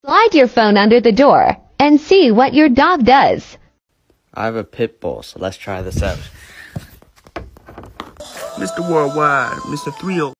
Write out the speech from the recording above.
Slide your phone under the door and see what your dog does. I have a pit bull, so let's try this out. Mr. Worldwide, Mr. 30.